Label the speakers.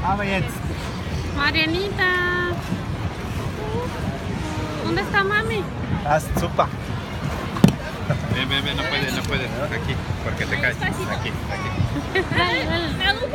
Speaker 1: Aber jetzt.
Speaker 2: Marianita. ¿Dónde está mami?
Speaker 1: Das ist super.
Speaker 3: Ven, no puedes. Aquí, porque te caes. Aquí.
Speaker 2: Dale, dale.